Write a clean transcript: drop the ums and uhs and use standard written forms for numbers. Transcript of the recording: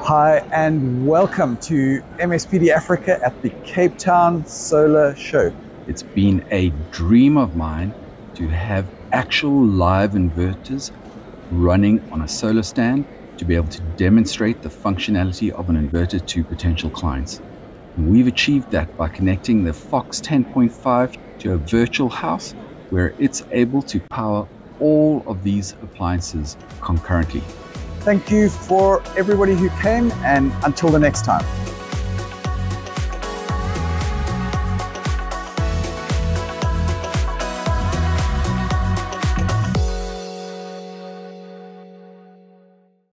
Hi and welcome to MSPD Africa at the Cape Town Solar Show. It's been a dream of mine to have actual live inverters running on a solar stand to be able to demonstrate the functionality of an inverter to potential clients. And we've achieved that by connecting the Fox 10.5 to a virtual house where it's able to power all of these appliances concurrently. Thank you for everybody who came, and until the next time.